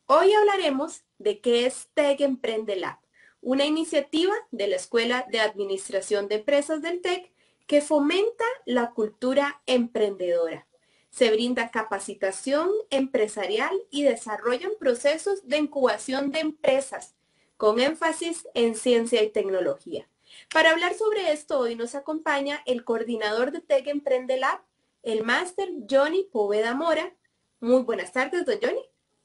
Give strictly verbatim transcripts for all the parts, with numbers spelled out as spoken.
Hoy hablaremos de qué es TEC Emprende Lab, una iniciativa de la Escuela de Administración de Empresas del TEC que fomenta la cultura emprendedora. Se brinda capacitación empresarial y desarrollan procesos de incubación de empresas con énfasis en ciencia y tecnología. Para hablar sobre esto, hoy nos acompaña el coordinador de TEC Emprende Lab, el máster Johnny Poveda Mora. Muy buenas tardes, don Johnny.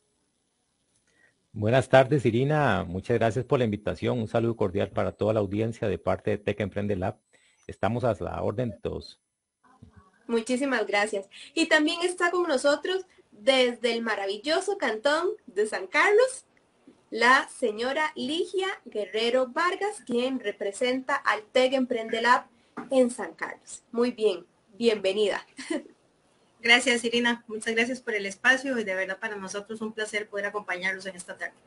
Buenas tardes, Irina. Muchas gracias por la invitación. Un saludo cordial para toda la audiencia de parte de Tech Emprende Lab. Estamos a la orden de todos. Muchísimas gracias. Y también está con nosotros desde el maravilloso cantón de San Carlos, la señora Ligia Guerrero Vargas, quien representa al TEC Emprende Lab en San Carlos. Muy bien, bienvenida. Gracias, Irina. Muchas gracias por el espacio y de verdad para nosotros un placer poder acompañarlos en esta tarde.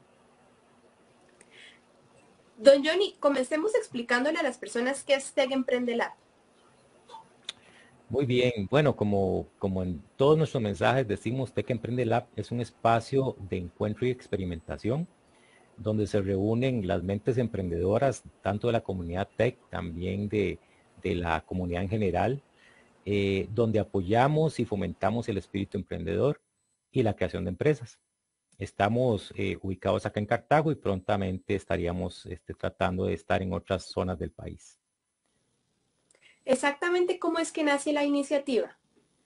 Don Johnny, comencemos explicándole a las personas qué es TEC Emprende Lab. Muy bien. Bueno, como, como en todos nuestros mensajes decimos, Tech Emprende Lab es un espacio de encuentro y experimentación donde se reúnen las mentes emprendedoras, tanto de la comunidad Tech, también de, de la comunidad en general, eh, donde apoyamos y fomentamos el espíritu emprendedor y la creación de empresas. Estamos eh, ubicados acá en Cartago y prontamente estaríamos este, tratando de estar en otras zonas del país. Exactamente cómo es que nace la iniciativa.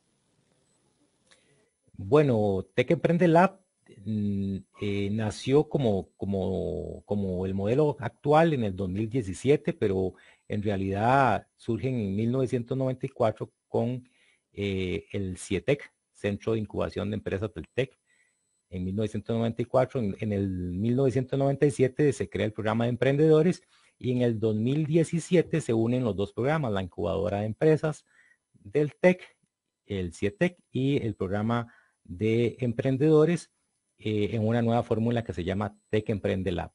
Bueno, Tech Emprende Lab mm, eh, nació como, como, como el modelo actual en el dos mil diecisiete, pero en realidad surge en mil novecientos noventa y cuatro con eh, el CIETEC, Centro de Incubación de Empresas del TEC. En mil novecientos noventa y cuatro, en, en el mil novecientos noventa y siete se crea el programa de emprendedores y en el dos mil diecisiete se unen los dos programas, la incubadora de empresas del TEC, el CIETEC y el programa de emprendedores eh, en una nueva fórmula que se llama TEC Emprende Lab.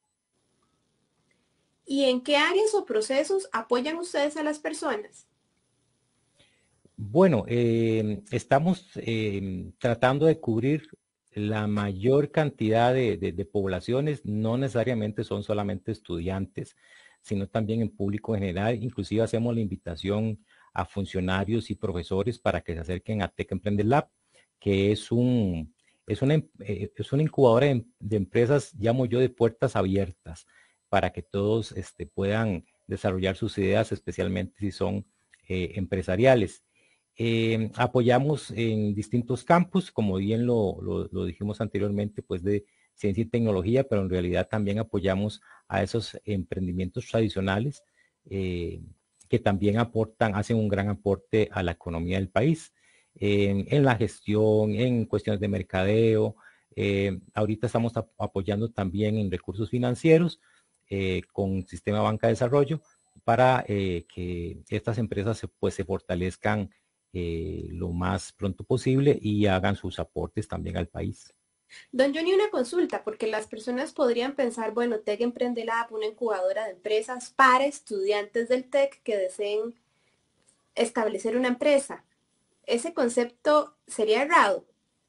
¿Y en qué áreas o procesos apoyan ustedes a las personas? Bueno, eh, estamos eh, tratando de cubrir la mayor cantidad de, de, de poblaciones, no necesariamente son solamente estudiantes, sino también en público en general. Inclusive hacemos la invitación a funcionarios y profesores para que se acerquen a Tech Emprende Lab, que es, un, es, una, eh, es una incubadora de, de empresas, llamo yo, de puertas abiertas, para que todos este, puedan desarrollar sus ideas, especialmente si son eh, empresariales. Eh, apoyamos en distintos campos, como bien lo, lo, lo, dijimos anteriormente, pues de ciencia y tecnología, pero en realidad también apoyamos a esos emprendimientos tradicionales eh, que también aportan, hacen un gran aporte a la economía del país, eh, en la gestión, en cuestiones de mercadeo. Eh, ahorita estamos ap apoyando también en recursos financieros eh, con Sistema Banca de Desarrollo para eh, que estas empresas se, pues, se fortalezcan Eh, lo más pronto posible y hagan sus aportes también al país. Don Johnny, una consulta, porque las personas podrían pensar, bueno, TEC Emprende Lab, una incubadora de empresas para estudiantes del TEC que deseen establecer una empresa. ¿Ese concepto sería errado?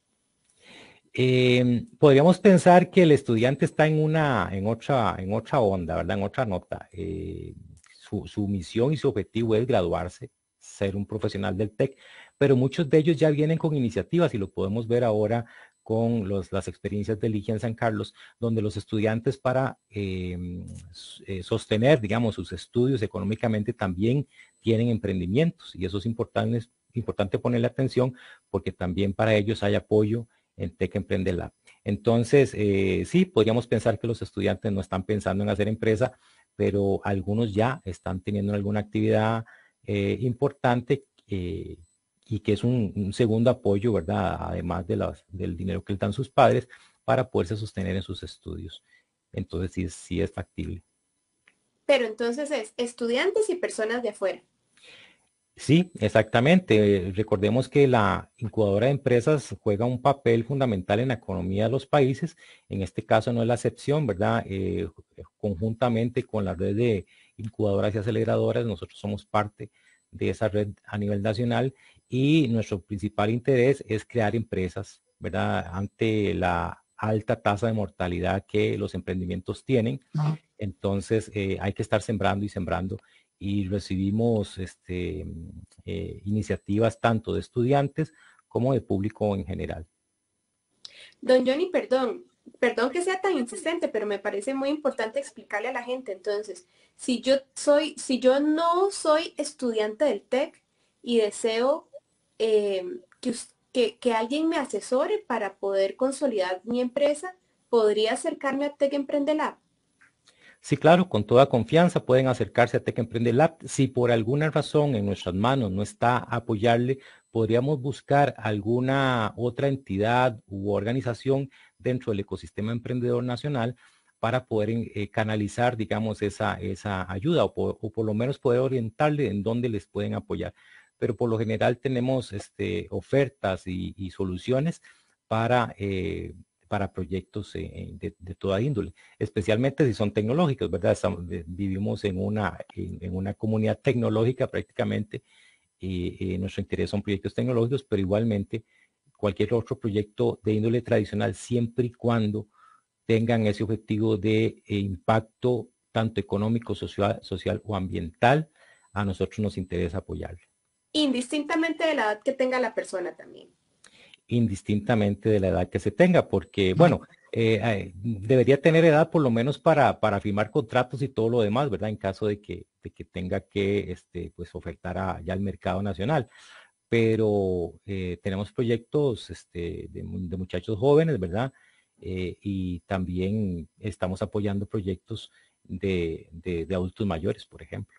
Eh, podríamos pensar que el estudiante está en una, en otra, en otra onda, ¿verdad? En otra nota. Eh, su, su misión y su objetivo es graduarse, ser un profesional del TEC, pero muchos de ellos ya vienen con iniciativas y lo podemos ver ahora con los, las experiencias de Ligia en San Carlos, donde los estudiantes para eh, sostener, digamos, sus estudios económicamente también tienen emprendimientos y eso es importante, es importante ponerle atención porque también para ellos hay apoyo en Tech Emprende Lab. Entonces, eh, sí, podríamos pensar que los estudiantes no están pensando en hacer empresa, pero algunos ya están teniendo alguna actividad eh, importante eh, y que es un, un, segundo apoyo, ¿verdad? Además de las, del dinero que les dan sus padres para poderse sostener en sus estudios. Entonces, sí, sí es factible. Pero entonces es estudiantes y personas de afuera. Sí, exactamente. Recordemos que la incubadora de empresas juega un papel fundamental en la economía de los países. En este caso no es la excepción, ¿verdad? Eh, conjuntamente con la red de incubadoras y aceleradoras, nosotros somos parte de esa red a nivel nacional y nuestro principal interés es crear empresas, ¿verdad? Ante la alta tasa de mortalidad que los emprendimientos tienen. Entonces eh, hay que estar sembrando y sembrando, y recibimos este, eh, iniciativas tanto de estudiantes como de público en general. Don Johnny, perdón, perdón que sea tan insistente, pero me parece muy importante explicarle a la gente. Entonces, si yo soy, si yo no soy estudiante del TEC y deseo eh, que, que, que alguien me asesore para poder consolidar mi empresa, ¿podría acercarme a TEC Emprende Lab? Sí, claro, con toda confianza pueden acercarse a Tec Emprende Lab. Si por alguna razón en nuestras manos no está apoyarle, podríamos buscar alguna otra entidad u organización dentro del ecosistema emprendedor nacional para poder eh, canalizar, digamos, esa, esa ayuda, o por, o por lo menos poder orientarle en dónde les pueden apoyar. Pero por lo general tenemos este, ofertas y, y soluciones para eh, para proyectos eh, de, de toda índole, especialmente si son tecnológicos, ¿verdad? Estamos, vivimos en una, en, en una comunidad tecnológica prácticamente, y, y nuestro interés son proyectos tecnológicos, pero igualmente cualquier otro proyecto de índole tradicional, siempre y cuando tengan ese objetivo de eh, impacto tanto económico, social, social o ambiental, a nosotros nos interesa apoyarle. Indistintamente de la edad que tenga la persona también. Indistintamente de la edad que se tenga, porque, bueno, eh, eh, debería tener edad por lo menos para, para firmar contratos y todo lo demás, ¿verdad? En caso de que, de que tenga que, este, pues, ofertar a, ya al mercado nacional. Pero eh, tenemos proyectos este, de, de muchachos jóvenes, ¿verdad? Eh, y también estamos apoyando proyectos de, de, de adultos mayores, por ejemplo.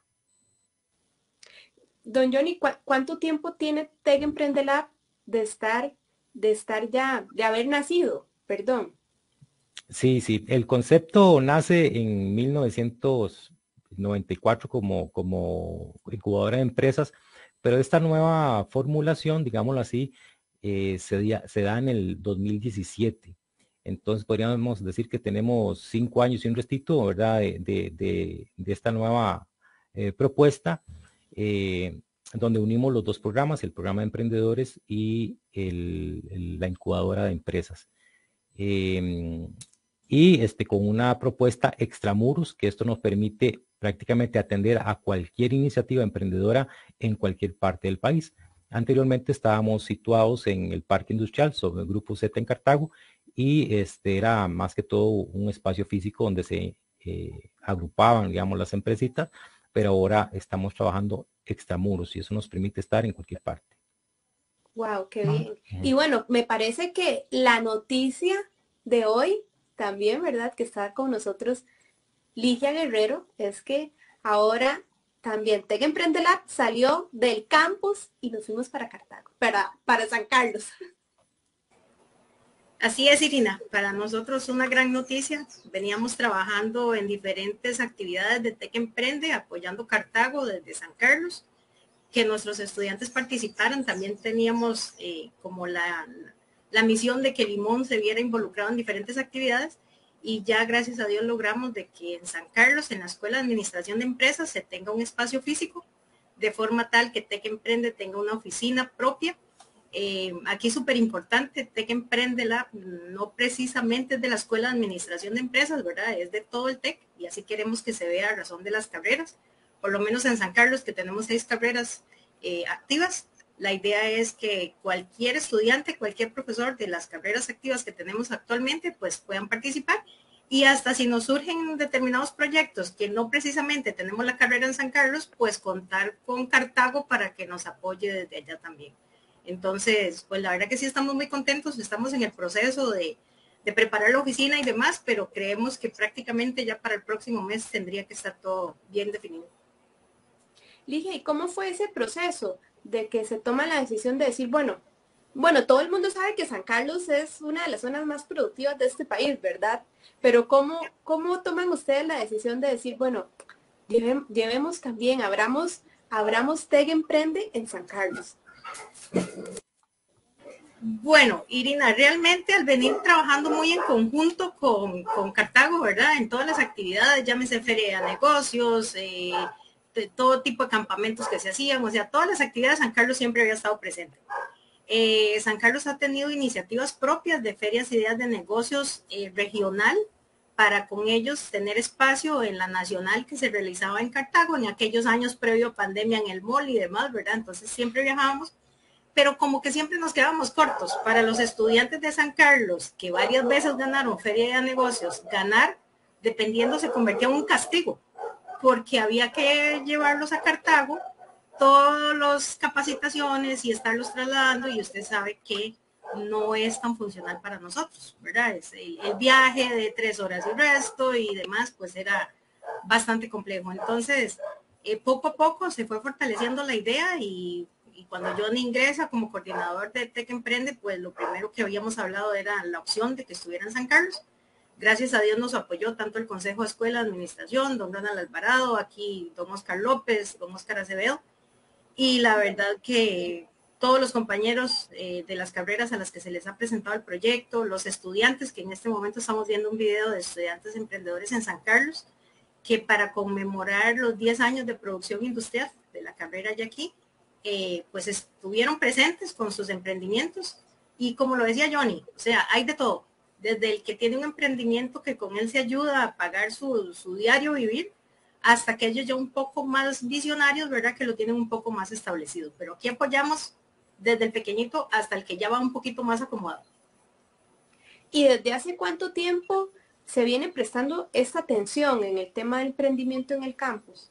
Don Johnny, ¿cu ¿cuánto tiempo tiene Tec Emprende Lab de estar, de estar ya, de haber nacido? Perdón. Sí, sí, el concepto nace en mil novecientos noventa y cuatro como, como incubadora de empresas, pero esta nueva formulación, digámoslo así, eh, se, dia, se da en el dos mil diecisiete. Entonces podríamos decir que tenemos cinco años y un restito, ¿verdad? De, de, de, de esta nueva eh, propuesta, eh, donde unimos los dos programas, el programa de emprendedores y el, el, la incubadora de empresas. Eh, y este, con una propuesta extramuros, que esto nos permite prácticamente atender a cualquier iniciativa emprendedora en cualquier parte del país. Anteriormente estábamos situados en el Parque Industrial sobre el Grupo Z en Cartago, y este era más que todo un espacio físico donde se eh, agrupaban, digamos, las empresitas, pero ahora estamos trabajando extramuros y eso nos permite estar en cualquier parte. Wow, qué bien. Y bueno, me parece que la noticia de hoy también, ¿verdad? Que está con nosotros Ligia Guerrero, es que ahora también Tec Emprende Lab salió del campus y nos fuimos para Cartago, para, para San Carlos. Así es, Irina. Para nosotros una gran noticia. Veníamos trabajando en diferentes actividades de Tec Emprende, apoyando Cartago desde San Carlos. Que nuestros estudiantes participaran. También teníamos eh, como la, la misión de que Limón se viera involucrado en diferentes actividades, y ya gracias a Dios logramos de que en San Carlos, en la Escuela de Administración de Empresas, se tenga un espacio físico, de forma tal que Tec Emprende tenga una oficina propia. Eh, aquí súper importante, Tec Emprende Lab no precisamente es de la Escuela de Administración de Empresas, ¿verdad? Es de todo el Tec, y así queremos que se vea a razón de las carreras. Por lo menos en San Carlos, que tenemos seis carreras eh, activas, la idea es que cualquier estudiante, cualquier profesor de las carreras activas que tenemos actualmente, pues puedan participar, y hasta si nos surgen determinados proyectos que no precisamente tenemos la carrera en San Carlos, pues contar con Cartago para que nos apoye desde allá también. Entonces, pues la verdad que sí estamos muy contentos, estamos en el proceso de, de preparar la oficina y demás, pero creemos que prácticamente ya para el próximo mes tendría que estar todo bien definido. Ligia, ¿y cómo fue ese proceso de que se toma la decisión de decir, bueno, bueno, todo el mundo sabe que San Carlos es una de las zonas más productivas de este país, ¿verdad? Pero ¿cómo, cómo toman ustedes la decisión de decir, bueno, lleve, llevemos también, abramos, abramos Tec Emprende en San Carlos? Bueno, Irina, realmente al venir trabajando muy en conjunto con, con Cartago, ¿verdad? En todas las actividades, llámese feria de negocios, eh, de todo tipo de campamentos que se hacían, o sea, todas las actividades San Carlos siempre había estado presente. Eh, San Carlos ha tenido iniciativas propias de ferias y días de negocios eh, regional para con ellos tener espacio en la nacional que se realizaba en Cartago en aquellos años previo a pandemia en el mall y demás, ¿verdad? Entonces siempre viajábamos, pero como que siempre nos quedábamos cortos. Para los estudiantes de San Carlos, que varias veces ganaron feria de negocios, ganar, dependiendo, se convertía en un castigo, porque había que llevarlos a Cartago todas las capacitaciones y estarlos trasladando, y usted sabe que no es tan funcional para nosotros, ¿verdad? Es el, el viaje de tres horas y resto y demás, pues era bastante complejo. Entonces, eh, poco a poco se fue fortaleciendo la idea y, y cuando Johnny ingresa como coordinador de Tec Emprende, pues lo primero que habíamos hablado era la opción de que estuviera en San Carlos. Gracias a Dios nos apoyó tanto el Consejo de Escuela, Administración, don Ronald Alvarado, aquí don Oscar López, don Oscar Acevedo, y la verdad que todos los compañeros eh, de las carreras a las que se les ha presentado el proyecto, los estudiantes, que en este momento estamos viendo un video de estudiantes emprendedores en San Carlos, que para conmemorar los diez años de producción industrial de la carrera ya aquí, eh, pues estuvieron presentes con sus emprendimientos. Y como lo decía Johnny, o sea, hay de todo, desde el que tiene un emprendimiento que con él se ayuda a pagar su, su diario vivir, hasta aquellos ya un poco más visionarios, ¿verdad? Que lo tienen un poco más establecido. Pero aquí apoyamos desde el pequeñito hasta el que ya va un poquito más acomodado. ¿Y desde hace cuánto tiempo se viene prestando esta atención en el tema del emprendimiento en el campus?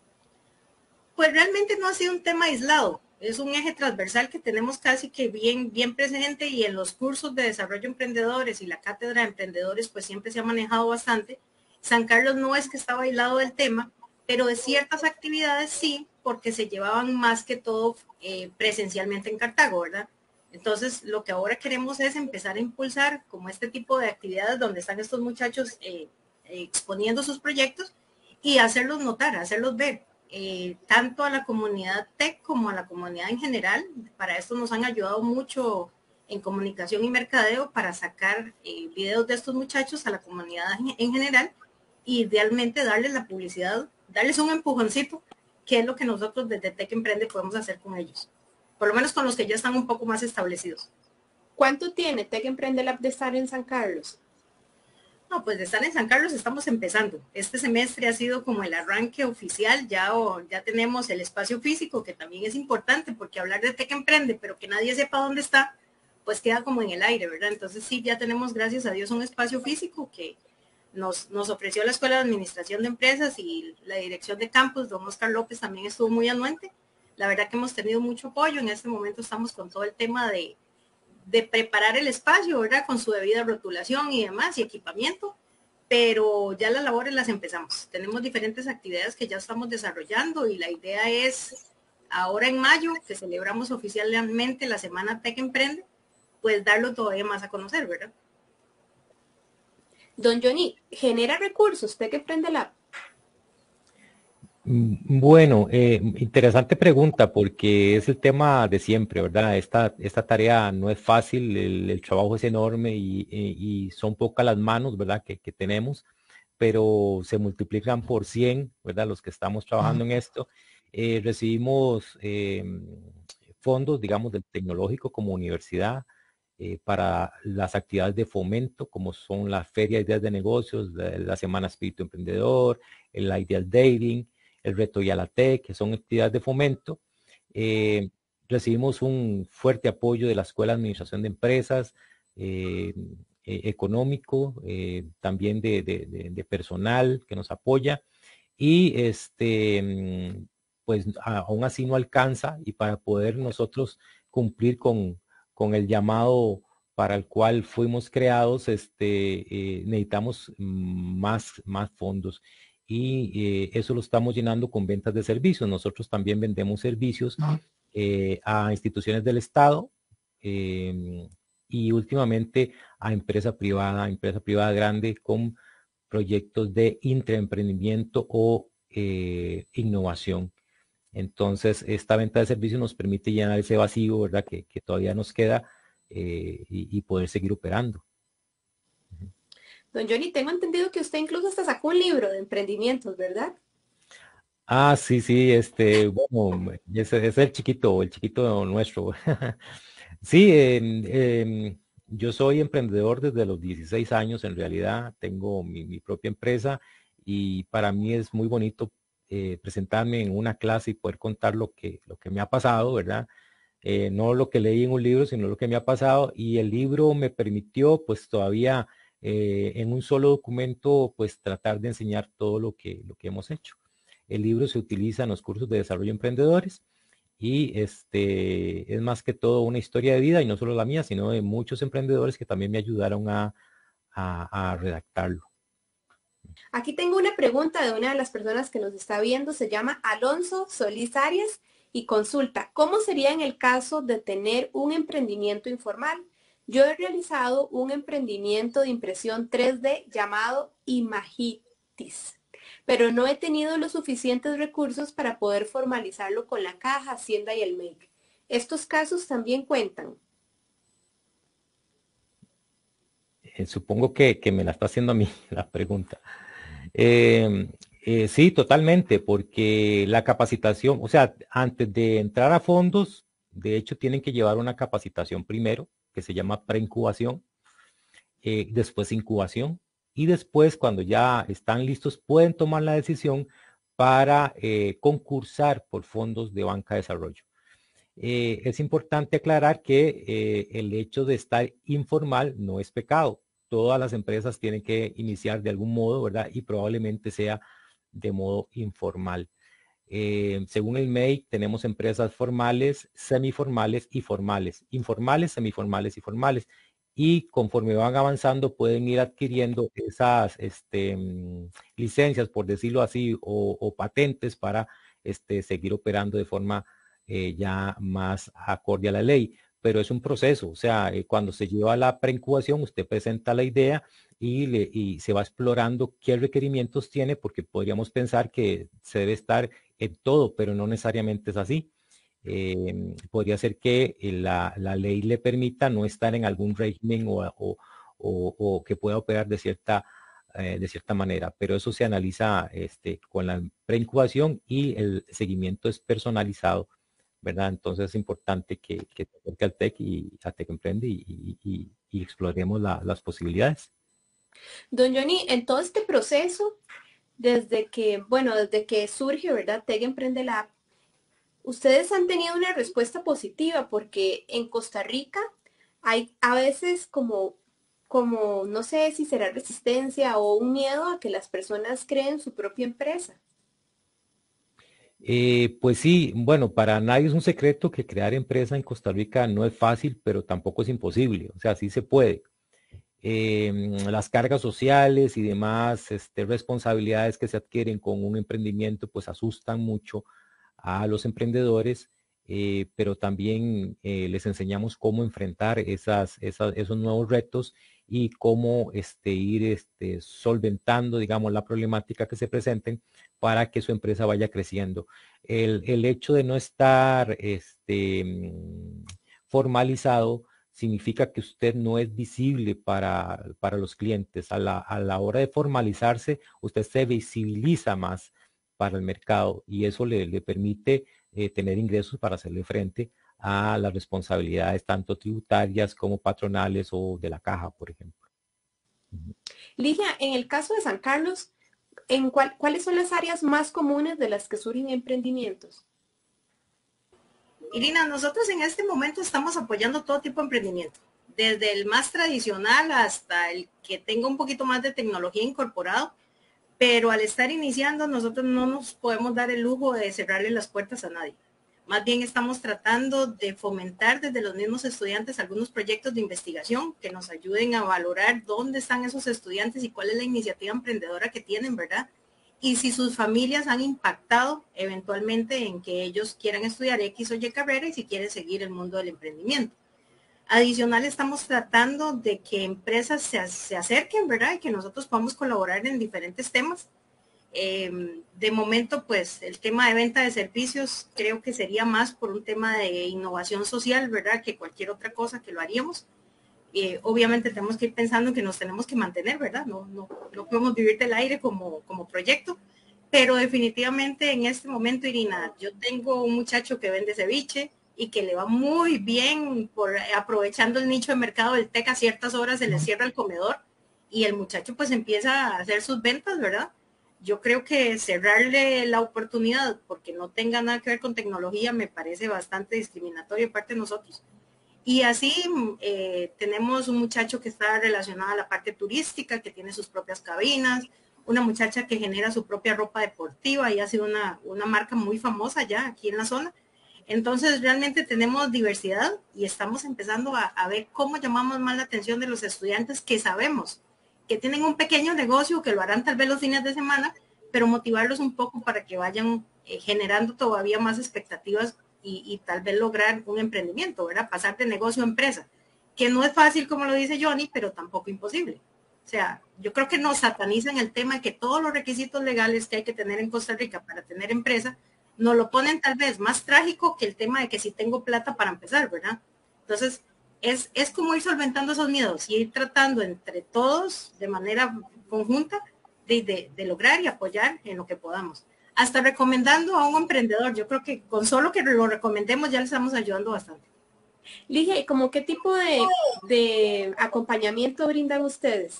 Pues realmente no ha sido un tema aislado. Es un eje transversal que tenemos casi que bien, bien presente, y en los cursos de desarrollo de emprendedores y la cátedra de emprendedores pues siempre se ha manejado bastante. San Carlos no es que estaba aislado del tema, pero de ciertas actividades sí, porque se llevaban más que todo eh, presencialmente en Cartago, ¿verdad? Entonces, lo que ahora queremos es empezar a impulsar como este tipo de actividades donde están estos muchachos eh, eh, exponiendo sus proyectos y hacerlos notar, hacerlos ver, eh, tanto a la comunidad tech como a la comunidad en general. Para esto nos han ayudado mucho en comunicación y mercadeo para sacar eh, videos de estos muchachos a la comunidad en, en general, y idealmente darles la publicidad, darles un empujoncito, que es lo que nosotros desde Tec Emprende podemos hacer con ellos, por lo menos con los que ya están un poco más establecidos. ¿Cuánto tiene Tec Emprende Lab de estar en San Carlos? No, pues de estar en San Carlos estamos empezando. Este semestre ha sido como el arranque oficial, ya, o, ya tenemos el espacio físico, que también es importante, porque hablar de Tec Emprende, pero que nadie sepa dónde está, pues queda como en el aire, ¿verdad? Entonces sí, ya tenemos, gracias a Dios, un espacio físico que Nos, nos ofreció la Escuela de Administración de Empresas, y la dirección de campus, don Oscar López, también estuvo muy anuente. La verdad que hemos tenido mucho apoyo. En este momento estamos con todo el tema de, de preparar el espacio, ¿verdad? Con su debida rotulación y demás, y equipamiento, pero ya las labores las empezamos. Tenemos diferentes actividades que ya estamos desarrollando, y la idea es, ahora en mayo, que celebramos oficialmente la Semana Tec Emprende, pues darlo todavía más a conocer, ¿verdad? Don Johnny, ¿genera recursos Tec Emprende Lab? Bueno, eh, interesante pregunta, porque es el tema de siempre, ¿verdad? Esta, esta tarea no es fácil, el, el trabajo es enorme y, y, y son pocas las manos, ¿verdad? Que, que tenemos, pero se multiplican por cien, ¿verdad? Los que estamos trabajando en esto. Eh, recibimos eh, fondos, digamos, del tecnológico como universidad, Eh, para las actividades de fomento, como son la Feria de Ideas de Negocios, la, la Semana Espíritu Emprendedor, el Ideal Dating, el Reto Yalatec, que son actividades de fomento. Eh, recibimos un fuerte apoyo de la Escuela de Administración de Empresas, eh, eh, económico, eh, también de, de, de, de personal que nos apoya, y este, pues a, aún así no alcanza, y para poder nosotros cumplir con con el llamado para el cual fuimos creados, este, eh, necesitamos más, más fondos, y eh, eso lo estamos llenando con ventas de servicios. Nosotros también vendemos servicios eh, a instituciones del Estado eh, y últimamente a empresa privada, empresa privada grande, con proyectos de intraemprendimiento o eh, innovación. Entonces, esta venta de servicios nos permite llenar ese vacío, ¿verdad? Que, que todavía nos queda eh, y, y poder seguir operando. Don Johnny, tengo entendido que usted incluso hasta sacó un libro de emprendimientos, ¿verdad? Ah, sí, sí, este, bueno, ese es el chiquito, el chiquito nuestro. Sí, em, em, yo soy emprendedor desde los dieciséis años, en realidad tengo mi, mi propia empresa y para mí es muy bonito eh, presentarme en una clase y poder contar lo que, lo que me ha pasado, ¿verdad? Eh, no lo que leí en un libro, sino lo que me ha pasado y el libro me permitió pues todavía eh, en un solo documento pues tratar de enseñar todo lo que, lo que hemos hecho. El libro se utiliza en los cursos de desarrollo de emprendedores y este es más que todo una historia de vida y no solo la mía, sino de muchos emprendedores que también me ayudaron a, a, a redactarlo. Aquí tengo una pregunta de una de las personas que nos está viendo, se llama Alonso Solís Arias y consulta, ¿cómo sería en el caso de tener un emprendimiento informal? Yo he realizado un emprendimiento de impresión tres D llamado Imagitis, pero no he tenido los suficientes recursos para poder formalizarlo con la caja, Hacienda y el M E C. ¿Estos casos también cuentan? Eh, supongo que, que, me la está haciendo a mí la pregunta. Eh, eh, sí, totalmente, porque la capacitación, o sea, antes de entrar a fondos, de hecho tienen que llevar una capacitación primero, que se llama preincubación, eh, después incubación, y después cuando ya están listos pueden tomar la decisión para eh, concursar por fondos de banca de desarrollo. Eh, es importante aclarar que eh, el hecho de estar informal no es pecado. Todas las empresas tienen que iniciar de algún modo, ¿verdad? Y probablemente sea de modo informal. Eh, según el M E I, tenemos empresas formales, semiformales y formales. Informales, semiformales y formales. Y conforme van avanzando, pueden ir adquiriendo esas este, mm, licencias, por decirlo así, o, o patentes para este, seguir operando de forma eh, ya más acorde a la ley. Pero es un proceso, o sea, eh, cuando se lleva la preincubación, usted presenta la idea y, le, y se va explorando qué requerimientos tiene, porque podríamos pensar que se debe estar en todo, pero no necesariamente es así. Eh, podría ser que la, la, ley le permita no estar en algún régimen o, o, o, o que pueda operar de cierta, eh, de cierta manera, pero eso se analiza este, con la preincubación y el seguimiento es personalizado, ¿verdad? Entonces es importante que, que te acerque al TEC y a TEC Emprende y, y, y, y exploremos la, las posibilidades. Don Johnny, en todo este proceso, desde que, bueno, desde que surge, ¿verdad? TEC Emprende Lab, ustedes han tenido una respuesta positiva porque en Costa Rica hay a veces como, como, no sé si será resistencia o un miedo a que las personas creen su propia empresa. Eh, pues sí, bueno, para nadie es un secreto que crear empresa en Costa Rica no es fácil, pero tampoco es imposible, o sea, sí se puede. Eh, las cargas sociales y demás este, responsabilidades que se adquieren con un emprendimiento, pues asustan mucho a los emprendedores, eh, pero también eh, les enseñamos cómo enfrentar esas, esas, esos nuevos retos y cómo este, ir este, solventando, digamos, la problemática que se presenten para que su empresa vaya creciendo. El, el hecho de no estar este, formalizado significa que usted no es visible para, para los clientes. A la, a la hora de formalizarse, usted se visibiliza más para el mercado y eso le, le permite eh, tener ingresos para hacerle frente a las responsabilidades tanto tributarias como patronales o de la caja, por ejemplo. Ligia, en el caso de San Carlos, ¿en cuál, ¿cuáles son las áreas más comunes de las que surgen emprendimientos? Irina, nosotros en este momento estamos apoyando todo tipo de emprendimiento, desde el más tradicional hasta el que tenga un poquito más de tecnología incorporado, pero al estar iniciando nosotros no nos podemos dar el lujo de cerrarle las puertas a nadie. Más bien estamos tratando de fomentar desde los mismos estudiantes algunos proyectos de investigación que nos ayuden a valorar dónde están esos estudiantes y cuál es la iniciativa emprendedora que tienen, ¿verdad? Y si sus familias han impactado eventualmente en que ellos quieran estudiar X o Y carrera y si quieren seguir el mundo del emprendimiento. Adicional, estamos tratando de que empresas se, se acerquen, ¿verdad? Y que nosotros podamos colaborar en diferentes temas. Eh, de momento, pues, el tema de venta de servicios creo que sería más por un tema de innovación social, ¿verdad? Que cualquier otra cosa que lo haríamos. Eh, obviamente tenemos que ir pensando que nos tenemos que mantener, ¿verdad? No, no, no podemos vivir del aire como, como proyecto, pero definitivamente en este momento, Irina, yo tengo un muchacho que vende ceviche, y que le va muy bien por aprovechando el nicho de mercado del TEC, a ciertas horas se le cierra el comedor y el muchacho pues empieza a hacer sus ventas, ¿verdad? Yo creo que cerrarle la oportunidad porque no tenga nada que ver con tecnología me parece bastante discriminatorio de parte de nosotros. Y así eh, tenemos un muchacho que está relacionado a la parte turística, que tiene sus propias cabinas, una muchacha que genera su propia ropa deportiva y ha sido una, una marca muy famosa ya aquí en la zona. Entonces realmente tenemos diversidad y estamos empezando a, a ver cómo llamamos más la atención de los estudiantes que sabemos que tienen un pequeño negocio, que lo harán tal vez los fines de semana, pero motivarlos un poco para que vayan eh, generando todavía más expectativas y, y tal vez lograr un emprendimiento, ¿verdad? Pasar de negocio a empresa, que no es fácil como lo dice Johnny, pero tampoco imposible. O sea, yo creo que nos satanizan el tema de que todos los requisitos legales que hay que tener en Costa Rica para tener empresa, nos lo ponen tal vez más trágico que el tema de que si tengo plata para empezar, ¿verdad? Entonces, es, es como ir solventando esos miedos y ir tratando entre todos de manera conjunta de, de, de lograr y apoyar en lo que podamos. Hasta recomendando a un emprendedor, yo creo que con solo que lo recomendemos ya le estamos ayudando bastante. Ligia, ¿y como qué tipo de, de acompañamiento brindan ustedes?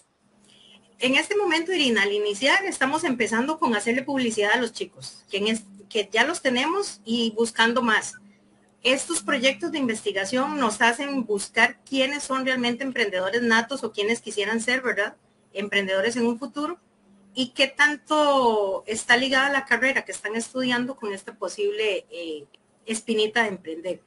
En este momento, Irina, al iniciar estamos empezando con hacerle publicidad a los chicos, que, es, que ya los tenemos y buscando más. Estos proyectos de investigación nos hacen buscar quiénes son realmente emprendedores natos o quienes quisieran ser, ¿verdad? Emprendedores en un futuro y qué tanto está ligada la carrera que están estudiando con esta posible eh, espinita de emprender.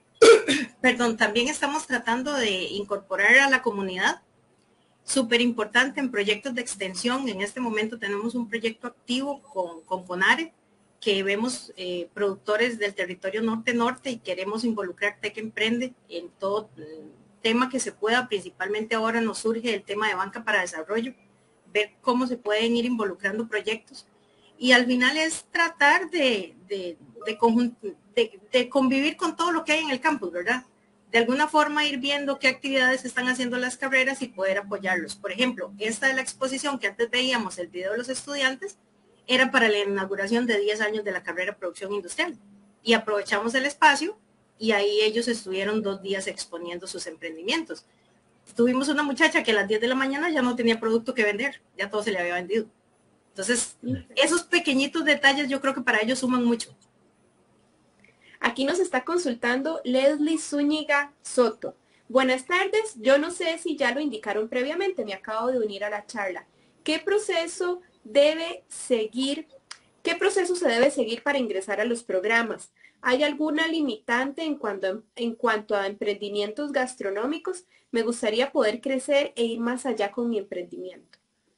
Perdón, también estamos tratando de incorporar a la comunidad. Súper importante en proyectos de extensión. En este momento tenemos un proyecto activo con, con CONARE, que vemos eh, productores del territorio norte-norte y queremos involucrar Tec Emprende en todo eh, tema que se pueda. Principalmente ahora nos surge el tema de banca para desarrollo, ver cómo se pueden ir involucrando proyectos. Y al final es tratar de, de, de, de, de convivir con todo lo que hay en el campus, ¿verdad? De alguna forma ir viendo qué actividades están haciendo las carreras y poder apoyarlos. Por ejemplo, esta de la exposición que antes veíamos, el video de los estudiantes, era para la inauguración de diez años de la carrera de producción industrial. Y aprovechamos el espacio y ahí ellos estuvieron dos días exponiendo sus emprendimientos. Tuvimos una muchacha que a las diez de la mañana ya no tenía producto que vender, ya todo se le había vendido. Entonces, esos pequeñitos detalles yo creo que para ellos suman mucho. Aquí nos está consultando Leslie Zúñiga Soto. Buenas tardes, yo no sé si ya lo indicaron previamente, me acabo de unir a la charla. ¿Qué proceso debe seguir, qué proceso se debe seguir para ingresar a los programas? ¿Hay alguna limitante en cuanto a, en cuanto a emprendimientos gastronómicos? Me gustaría poder crecer e ir más allá con mi emprendimiento.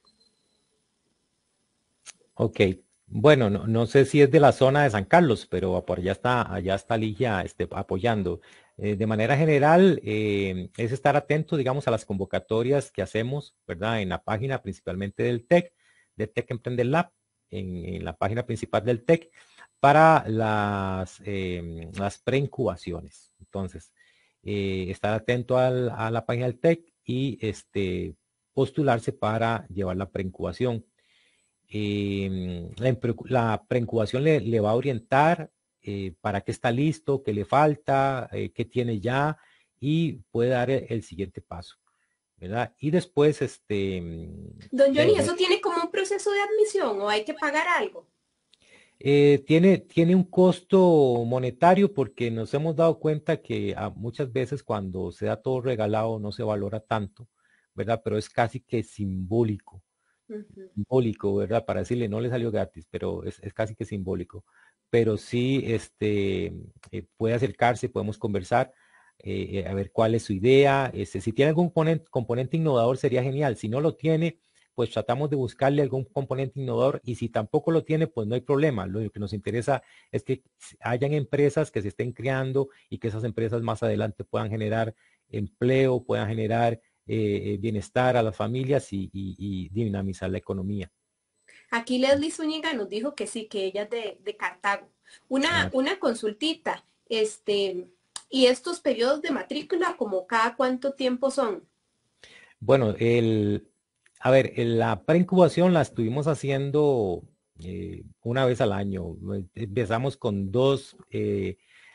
Ok. Bueno, no, no sé si es de la zona de San Carlos, pero por allá está, allá está Ligia este, apoyando. Eh, de manera general, eh, es estar atento, digamos, a las convocatorias que hacemos, ¿verdad? En la página principalmente del TEC, del TEC Emprende Lab, en, en la página principal del TEC, para las, eh, las preincubaciones. Entonces, eh, estar atento al, a la página del TEC y este, postularse para llevar la preincubación. Eh, la, la preincubación le, le va a orientar eh, para qué está listo, qué le falta, eh, qué tiene ya y puede dar el, el siguiente paso, ¿verdad? Y después, este... Don Johnny, ¿eso tiene como un proceso de admisión o hay que pagar algo? Eh, tiene, tiene un costo monetario porque nos hemos dado cuenta que a muchas veces cuando se da todo regalado no se valora tanto, ¿verdad? Pero es casi que simbólico. Uh-huh. Simbólico, ¿verdad? Para decirle, no le salió gratis, pero es, es casi que simbólico. Pero sí, este, eh, puede acercarse, podemos conversar, eh, a ver cuál es su idea. Este, si tiene algún componente, componente innovador sería genial. Si no lo tiene, pues tratamos de buscarle algún componente innovador y si tampoco lo tiene, pues no hay problema. Lo que nos interesa es que hayan empresas que se estén creando y que esas empresas más adelante puedan generar empleo, puedan generar eh, bienestar a las familias y, y, y dinamizar la economía. Aquí Leslie Zúñiga nos dijo que sí, que ella es de, de Cartago. Una, ah. una consultita, este, ¿y estos periodos de matrícula, como cada cuánto tiempo son? Bueno, el, a ver, la preincubación la estuvimos haciendo eh, una vez al año. Empezamos con dos, eh,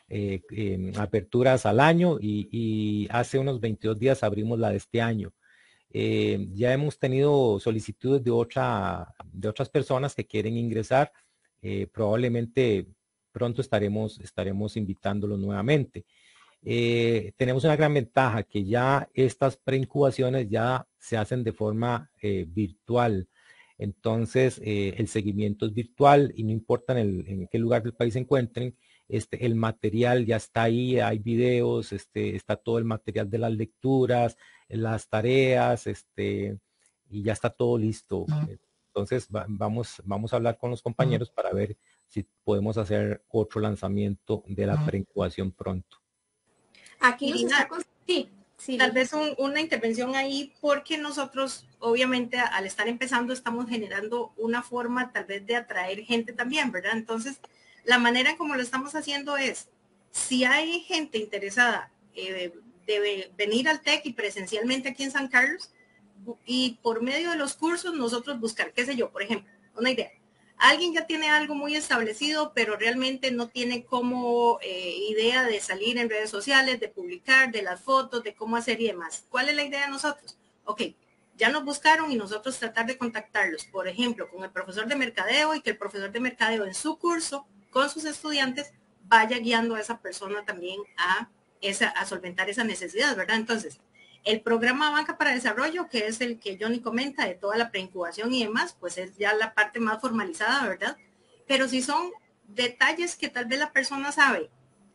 eh, eh, aperturas al año y, y hace unos veintidós días abrimos la de este año. Eh, ya hemos tenido solicitudes de, otra, de otras personas que quieren ingresar. Eh, probablemente pronto estaremos, estaremos invitándolos nuevamente. Eh, tenemos una gran ventaja que ya estas preincubaciones ya se hacen de forma eh, virtual. Entonces, eh, el seguimiento es virtual y no importa en, el, en qué lugar del país se encuentren, este, el material ya está ahí, hay videos, este, está todo el material de las lecturas, las tareas, este, y ya está todo listo. Entonces, va, vamos, vamos a hablar con los compañeros para ver si podemos hacer otro lanzamiento de la preincubación pronto. Aquí Irina, nos está... Sí, sí. Tal vez un, una intervención ahí, porque nosotros, obviamente, al estar empezando, estamos generando una forma tal vez de atraer gente también, ¿verdad? Entonces, la manera en como lo estamos haciendo es, si hay gente interesada eh, de venir al TEC y presencialmente aquí en San Carlos, y por medio de los cursos nosotros buscar, qué sé yo, por ejemplo, una idea. Alguien ya tiene algo muy establecido, pero realmente no tiene como eh, idea de salir en redes sociales, de publicar, de las fotos, de cómo hacer y demás. ¿Cuál es la idea de nosotros? Ok, ya nos buscaron y nosotros tratar de contactarlos, por ejemplo, con el profesor de mercadeo, y que el profesor de mercadeo en su curso, con sus estudiantes, vaya guiando a esa persona también a, esa, a solventar esa necesidad, ¿verdad? Entonces, el programa Banca para Desarrollo, que es el que Johnny comenta de toda la preincubación y demás, pues es ya la parte más formalizada, ¿verdad? Pero si son detalles que tal vez la persona sabe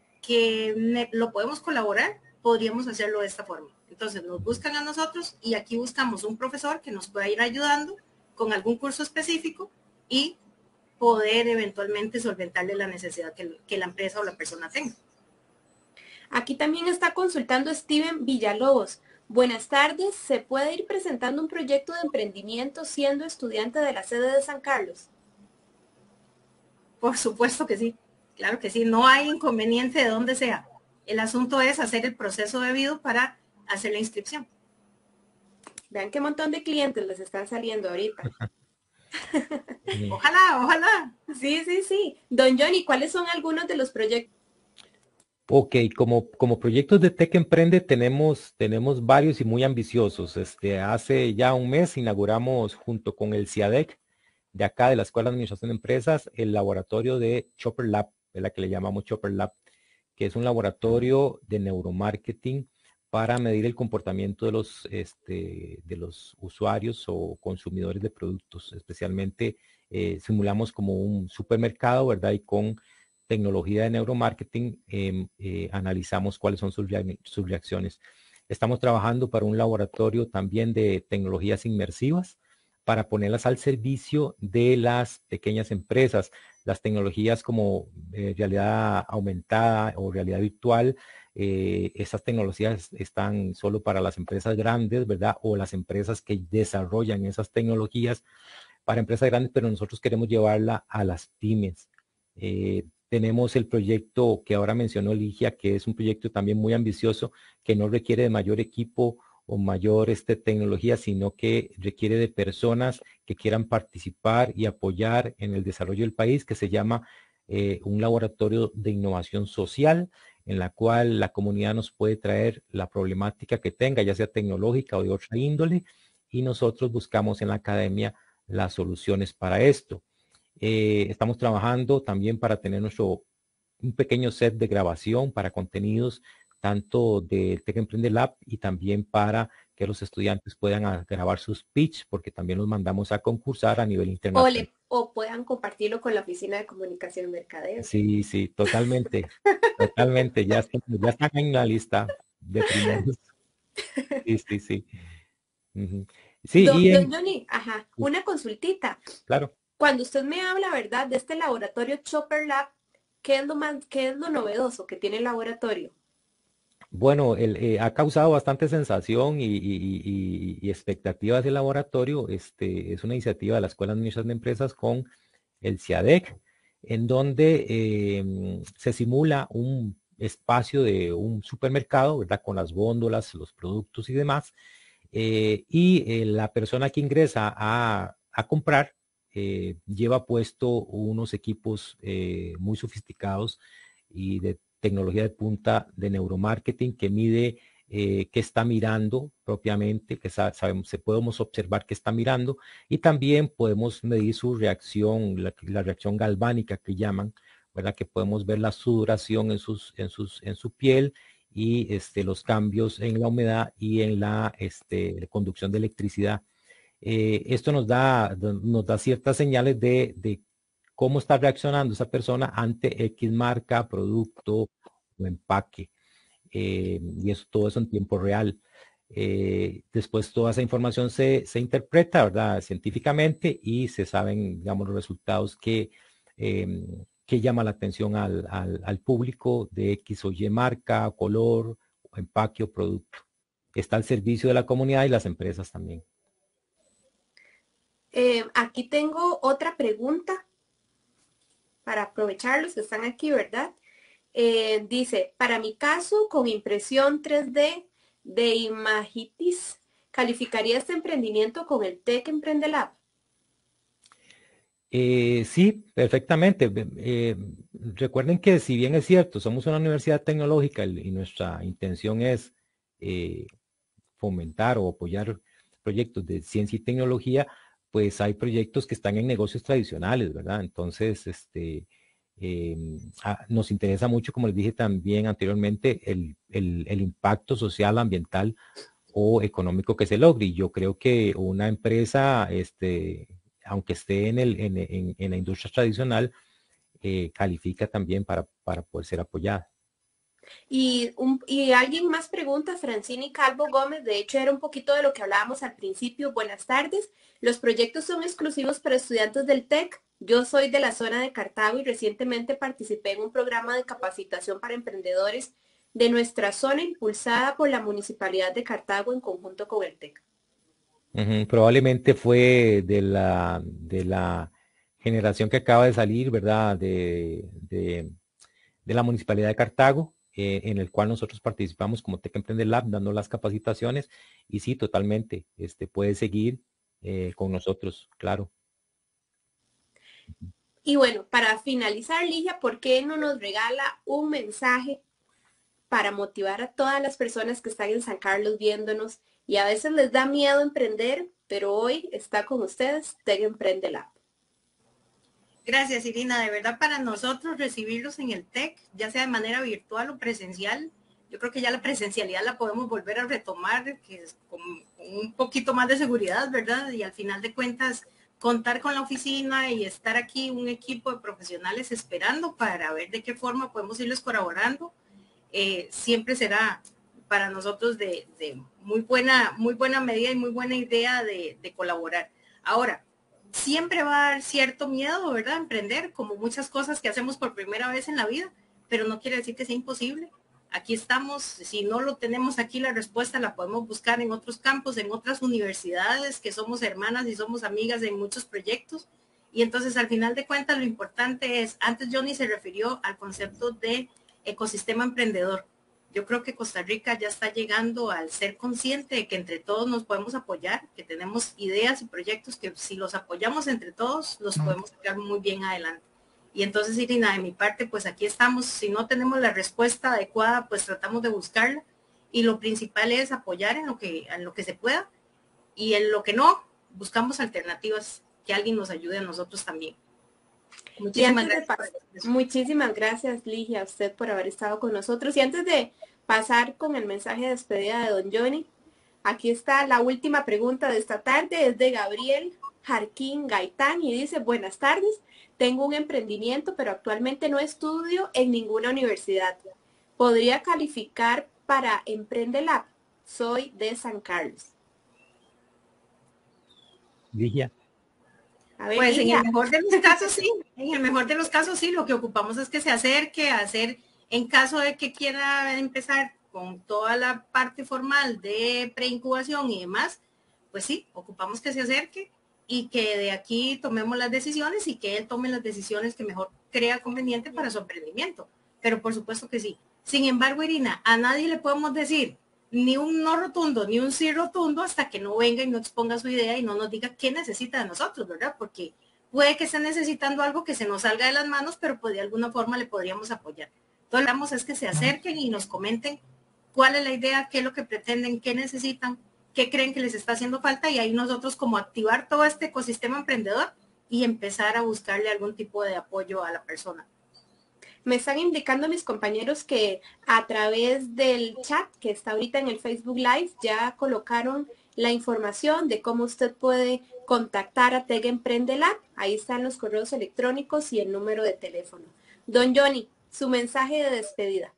que lo podemos colaborar, podríamos hacerlo de esta forma. Entonces nos buscan a nosotros y aquí buscamos un profesor que nos pueda ir ayudando con algún curso específico y poder eventualmente solventarle la necesidad que, que la empresa o la persona tenga. Aquí también está consultando Steven Villalobos. Buenas tardes, ¿se puede ir presentando un proyecto de emprendimiento siendo estudiante de la sede de San Carlos? Por supuesto que sí, claro que sí, no hay inconveniente de donde sea. El asunto es hacer el proceso debido para hacer la inscripción. Vean qué montón de clientes les están saliendo ahorita. Ojalá, ojalá. Sí, sí, sí. Don Johnny, ¿cuáles son algunos de los proyectos? Ok, como, como proyectos de Tec Emprende tenemos, tenemos varios y muy ambiciosos. Este, hace ya un mes inauguramos junto con el CIADEC de acá de la Escuela de Administración de Empresas el laboratorio de Chopper Lab, de la que le llamamos Chopper Lab, que es un laboratorio de neuromarketing para medir el comportamiento de los, este, de los usuarios o consumidores de productos. Especialmente eh, simulamos como un supermercado, ¿verdad? Y con tecnología de neuromarketing, eh, eh, analizamos cuáles son sus, sus reacciones. Estamos trabajando para un laboratorio también de tecnologías inmersivas para ponerlas al servicio de las pequeñas empresas. Las tecnologías como eh, realidad aumentada o realidad virtual, eh, esas tecnologías están solo para las empresas grandes, ¿verdad? O las empresas que desarrollan esas tecnologías para empresas grandes, pero nosotros queremos llevarla a las pymes. Eh, tenemos el proyecto que ahora mencionó Ligia, que es un proyecto también muy ambicioso, que no requiere de mayor equipo o mayor este, tecnología, sino que requiere de personas que quieran participar y apoyar en el desarrollo del país, que se llama eh, un laboratorio de innovación social, en la cual la comunidad nos puede traer la problemática que tenga, ya sea tecnológica o de otra índole, y nosotros buscamos en la academia las soluciones para esto. Eh, estamos trabajando también para tener nuestro un pequeño set de grabación para contenidos tanto del Tec Emprende Lab y también para que los estudiantes puedan grabar sus pitch, porque también los mandamos a concursar a nivel internacional. O, le, o puedan compartirlo con la Oficina de Comunicación y Mercadeo. Sí, sí, totalmente, totalmente. Ya están, ya están en la lista de primeros. Sí, sí, sí. Uh-huh. Sí, don, y en, don Johnny, ajá, una consultita. Claro. Cuando usted me habla, ¿verdad?, de este laboratorio Chopper Lab, ¿qué es lo más, qué es lo novedoso que tiene el laboratorio? Bueno, el, eh, ha causado bastante sensación y, y, y, y expectativas del laboratorio. Este, es una iniciativa de la Escuela de Administración de Empresas con el CIADEC, en donde eh, se simula un espacio de un supermercado, ¿verdad? Con las góndolas, los productos y demás. Eh, y eh, la persona que ingresa a, a comprar eh, lleva puesto unos equipos eh, muy sofisticados y de tecnología de punta de neuromarketing que mide eh, qué está mirando propiamente, que sa sabemos, se podemos observar qué está mirando, y también podemos medir su reacción, la, la reacción galvánica que llaman, ¿verdad? Que podemos ver la sudoración en, sus, en, sus, en su piel y este, los cambios en la humedad y en la este, conducción de electricidad. Eh, esto nos da, nos da ciertas señales de, de cómo está reaccionando esa persona ante X marca, producto o empaque. Eh, y eso, todo eso en tiempo real. Eh, después toda esa información se, se interpreta, ¿verdad? Científicamente, y se saben, digamos, los resultados que, eh, que llama la atención al, al, al público de X o Y marca, color, empaque o producto. Está al servicio de la comunidad y las empresas también. Eh, aquí tengo otra pregunta para aprovechar los que están aquí, ¿verdad? Eh, dice, para mi caso, con impresión tres D de Imagitis, ¿calificaría este emprendimiento con el TEC Emprende Lab? Eh, sí, perfectamente. Eh, recuerden que si bien es cierto, somos una universidad tecnológica y nuestra intención es eh, fomentar o apoyar proyectos de ciencia y tecnología, pues hay proyectos que están en negocios tradicionales, ¿verdad? Entonces, este, eh, a, nos interesa mucho, como les dije también anteriormente, el, el, el impacto social, ambiental o económico que se logre. Y yo creo que una empresa, este, aunque esté en, el, en, en, en la industria tradicional, eh, califica también para, para poder ser apoyada. Y, un, y alguien más pregunta, Francini Calvo Gómez, de hecho era un poquito de lo que hablábamos al principio. Buenas tardes, ¿los proyectos son exclusivos para estudiantes del TEC? Yo soy de la zona de Cartago y recientemente participé en un programa de capacitación para emprendedores de nuestra zona impulsada por la Municipalidad de Cartago en conjunto con el TEC. Uh-huh. Probablemente fue de la, de la generación que acaba de salir, ¿verdad? De, de, de la Municipalidad de Cartago, eh, en el cual nosotros participamos como Tec Emprende Lab, dando las capacitaciones, y sí, totalmente, este, puede seguir eh, con nosotros, claro. Y bueno, para finalizar, Ligia, ¿por qué no nos regala un mensaje para motivar a todas las personas que están en San Carlos viéndonos y a veces les da miedo emprender, pero hoy está con ustedes Tec Emprende Lab? Gracias, Irina. De verdad, para nosotros recibirlos en el TEC, ya sea de manera virtual o presencial, yo creo que ya la presencialidad la podemos volver a retomar, que es con, con un poquito más de seguridad, ¿verdad? Y al final de cuentas, contar con la oficina y estar aquí un equipo de profesionales esperando para ver de qué forma podemos irles colaborando, eh, siempre será para nosotros de, de muy buena, muy buena medida y muy buena idea de, de colaborar. Ahora, siempre va a dar cierto miedo, ¿verdad? Emprender, como muchas cosas que hacemos por primera vez en la vida, pero no quiere decir que sea imposible. Aquí estamos, si no lo tenemos aquí, la respuesta la podemos buscar en otros campos, en otras universidades, que somos hermanas y somos amigas en muchos proyectos. Y entonces, al final de cuentas, lo importante es, antes Johnny se refirió al concepto de ecosistema emprendedor. Yo creo que Costa Rica ya está llegando al ser consciente de que entre todos nos podemos apoyar, que tenemos ideas y proyectos que si los apoyamos entre todos, los podemos sacar muy bien adelante. Y entonces, Irina, de mi parte, pues aquí estamos. Si no tenemos la respuesta adecuada, pues tratamos de buscarla. Y lo principal es apoyar en lo que, en lo que se pueda. Y en lo que no, buscamos alternativas, que alguien nos ayude a nosotros también. Muchísimas gracias. Muchísimas gracias, Ligia, a usted por haber estado con nosotros. Y antes de pasar con el mensaje de despedida de don Johnny, aquí está la última pregunta de esta tarde, es de Gabriel Jarquín Gaitán y dice, buenas tardes, tengo un emprendimiento, pero actualmente no estudio en ninguna universidad. ¿Podría calificar para Emprende Lab? Soy de San Carlos. Ligia. A ver, pues Ligia. En el mejor de los casos sí, en el mejor de los casos sí, lo que ocupamos es que se acerque a hacer, en caso de que quiera empezar con toda la parte formal de preincubación y demás, pues sí, ocupamos que se acerque y que de aquí tomemos las decisiones y que él tome las decisiones que mejor crea conveniente para su emprendimiento. Pero por supuesto que sí. Sin embargo, Irina, a nadie le podemos decir ni un no rotundo, ni un sí rotundo hasta que no venga y no exponga su idea y no nos diga qué necesita de nosotros, ¿verdad? Porque puede que esté necesitando algo que se nos salga de las manos, pero pues de alguna forma le podríamos apoyar. Entonces, lo que damos es que se acerquen y nos comenten cuál es la idea, qué es lo que pretenden, qué necesitan, qué creen que les está haciendo falta, y ahí nosotros como activar todo este ecosistema emprendedor y empezar a buscarle algún tipo de apoyo a la persona. Me están indicando mis compañeros que a través del chat que está ahorita en el Facebook Live ya colocaron la información de cómo usted puede contactar a Tec Emprende Lab. Ahí están los correos electrónicos y el número de teléfono. Don Johnny, su mensaje de despedida.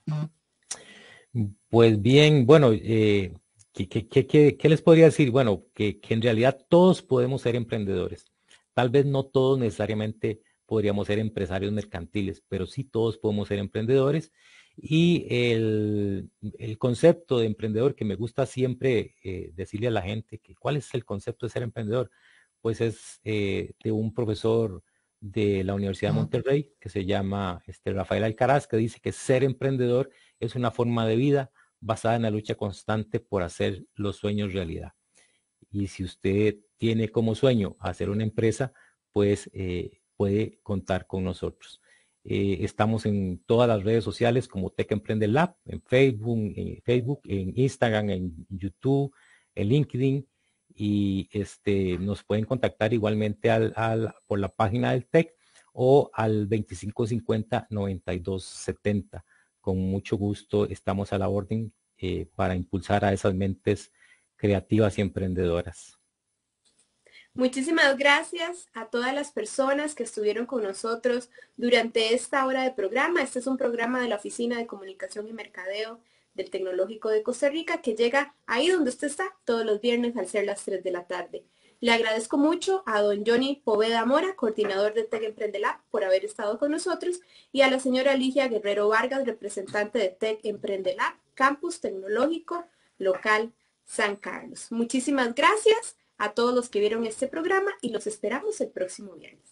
Pues bien, bueno, eh, ¿qué, qué, qué, qué les podría decir? Bueno, que, que en realidad todos podemos ser emprendedores. Tal vez no todos necesariamente podríamos ser empresarios mercantiles, pero sí todos podemos ser emprendedores. Y el, el concepto de emprendedor que me gusta siempre eh, decirle a la gente, que cuál es el concepto de ser emprendedor, pues es eh, de un profesor de la Universidad de Monterrey que se llama este, Rafael Alcaraz, que dice que ser emprendedor es una forma de vida basada en la lucha constante por hacer los sueños realidad. Y si usted tiene como sueño hacer una empresa, pues eh, puede contar con nosotros. Eh, estamos en todas las redes sociales como Tec Emprende Lab, en Facebook, en Facebook, en Instagram, en YouTube, en LinkedIn, y este, nos pueden contactar igualmente al, al, por la página del Tec o al veinticinco cincuenta noventa y dos setenta. Con mucho gusto estamos a la orden eh, para impulsar a esas mentes creativas y emprendedoras. Muchísimas gracias a todas las personas que estuvieron con nosotros durante esta hora de programa. Este es un programa de la Oficina de Comunicación y Mercadeo del Tecnológico de Costa Rica que llega ahí donde usted está todos los viernes al ser las tres de la tarde. Le agradezco mucho a don Johnny Poveda Mora, coordinador de Tec Emprende Lab, por haber estado con nosotros, y a la señora Ligia Guerrero Vargas, representante de Tec Emprende Lab, Campus Tecnológico Local San Carlos. Muchísimas gracias a todos los que vieron este programa y los esperamos el próximo viernes.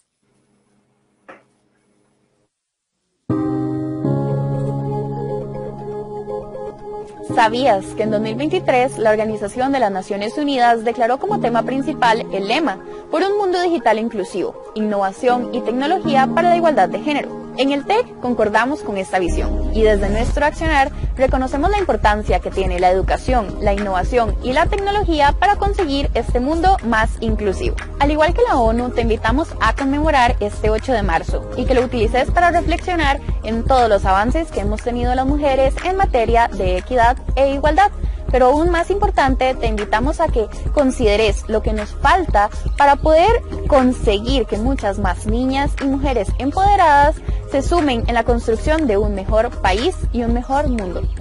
¿Sabías que en dos mil veintitrés la Organización de las Naciones Unidas declaró como tema principal el lema por un mundo digital inclusivo, innovación y tecnología para la igualdad de género? En el Tec concordamos con esta visión y desde nuestro accionar reconocemos la importancia que tiene la educación, la innovación y la tecnología para conseguir este mundo más inclusivo. Al igual que la ONU, te invitamos a conmemorar este ocho de marzo y que lo utilices para reflexionar en todos los avances que hemos tenido las mujeres en materia de equidad e igualdad. Pero aún más importante, te invitamos a que consideres lo que nos falta para poder conseguir que muchas más niñas y mujeres empoderadas se sumen en la construcción de un mejor país y un mejor mundo.